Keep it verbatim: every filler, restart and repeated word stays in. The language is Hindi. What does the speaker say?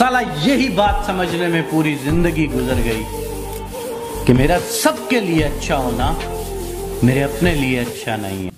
साला यही बात समझने में पूरी जिंदगी गुजर गई कि मेरा सबके लिए अच्छा होना मेरे अपने लिए अच्छा नहीं है।